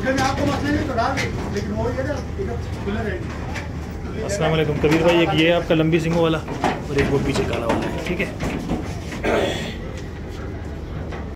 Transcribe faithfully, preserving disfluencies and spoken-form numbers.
अस्सलाम वालेकुम कबीर भाई, एक ये आपका लंबी सिंगों वाला और एक वो पीछे काला वाला है, ठीक है।